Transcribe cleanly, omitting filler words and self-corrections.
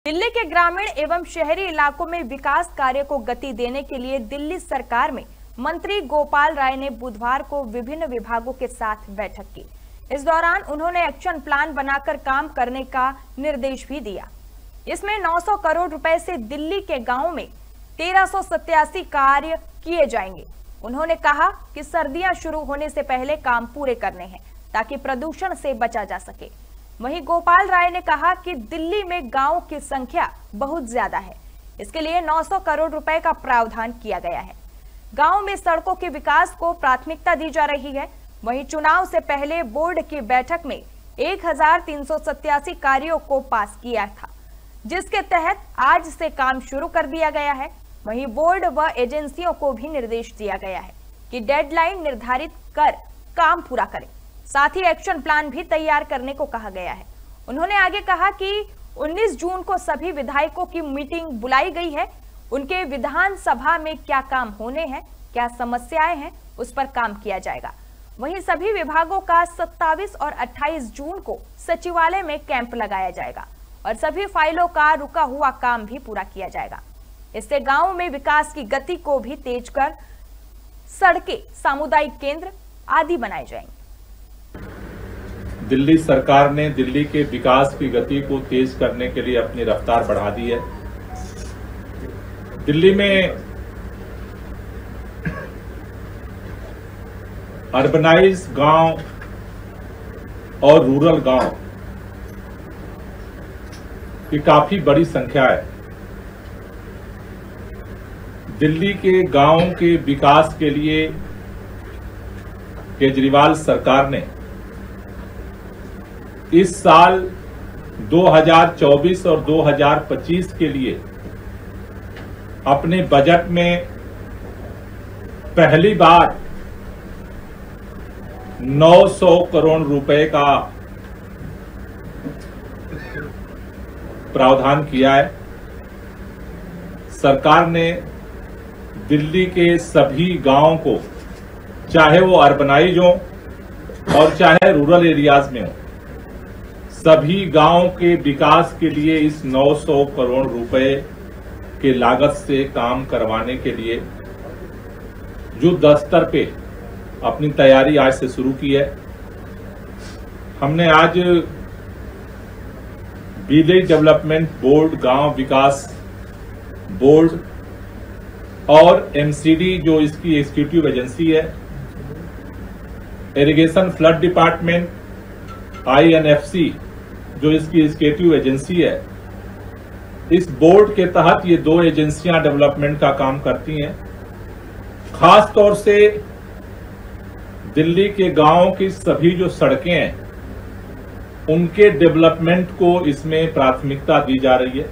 दिल्ली के ग्रामीण एवं शहरी इलाकों में विकास कार्य को गति देने के लिए दिल्ली सरकार में मंत्री गोपाल राय ने बुधवार को विभिन्न विभागों के साथ बैठक की। इस दौरान उन्होंने एक्शन प्लान बनाकर काम करने का निर्देश भी दिया। इसमें 900 करोड़ रुपए से दिल्ली के गांवों में 1387 कार्य किए जाएंगे। उन्होंने कहा कि सर्दियां शुरू होने से पहले काम पूरे करने हैं ताकि प्रदूषण से बचा जा सके। वहीं गोपाल राय ने कहा कि दिल्ली में गांवों की संख्या बहुत ज्यादा है, इसके लिए 900 करोड़ रुपए का प्रावधान किया गया है। गांव में सड़कों के विकास को प्राथमिकता दी जा रही है। वहीं चुनाव से पहले बोर्ड की बैठक में 1387 कार्यों को पास किया था, जिसके तहत आज से काम शुरू कर दिया गया है। वहीं बोर्ड व एजेंसियों को भी निर्देश दिया गया है कि डेडलाइन निर्धारित कर काम पूरा करें। साथ ही एक्शन प्लान भी तैयार करने को कहा गया है। उन्होंने आगे कहा कि 19 जून को सभी विधायकों की मीटिंग बुलाई गई है। उनके विधानसभा में क्या काम होने हैं, क्या समस्याएं हैं, उस पर काम किया जाएगा। वहीं सभी विभागों का 27 और 28 जून को सचिवालय में कैंप लगाया जाएगा और सभी फाइलों का रुका हुआ काम भी पूरा किया जाएगा। इससे गांवों में विकास की गति को भी तेज कर सड़कें, सामुदायिक केंद्र आदि बनाए जाएंगे। दिल्ली सरकार ने दिल्ली के विकास की गति को तेज करने के लिए अपनी रफ्तार बढ़ा दी है। दिल्ली में अर्बनाइज गांव और रूरल गांव की काफी बड़ी संख्या है। दिल्ली के गांवों के विकास के लिए केजरीवाल सरकार ने इस साल 2024 और 2025 के लिए अपने बजट में पहली बार 900 करोड़ रुपए का प्रावधान किया है। सरकार ने दिल्ली के सभी गांवों को, चाहे वो अर्बनाइज हो और चाहे रूरल एरियाज में हो, सभी गांवों के विकास के लिए इस 900 करोड़ रुपए के लागत से काम करवाने के लिए युद्ध स्तर पे अपनी तैयारी आज से शुरू की है। हमने आज विलेज डेवलपमेंट बोर्ड, गांव विकास बोर्ड और एमसीडी जो इसकी एग्जीक्यूटिव एजेंसी है, इरिगेशन फ्लड डिपार्टमेंट, INFC जो इसकी एग्जीक्यूटिव एजेंसी है, इस बोर्ड के तहत ये दो एजेंसियां डेवलपमेंट का काम करती हैं। खास तौर से दिल्ली के गांवों की सभी जो सड़कें हैं, उनके डेवलपमेंट को इसमें प्राथमिकता दी जा रही है।